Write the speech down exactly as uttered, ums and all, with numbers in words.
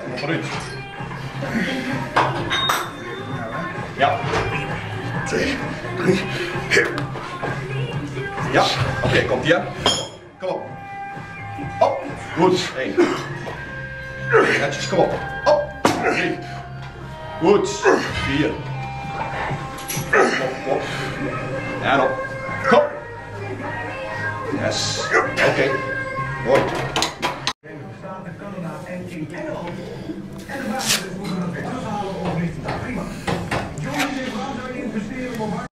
kom op eruit. Ja. Twee, drie. Ja, oké, okay, komt ie. Kom op. Op. Goed. Eén. Netjes, kom op. Op. Drie. Goed. Vier. Op, op. En op. Kom. Yes. Oké. Okay. Mooi. Canada en in Engeland. En de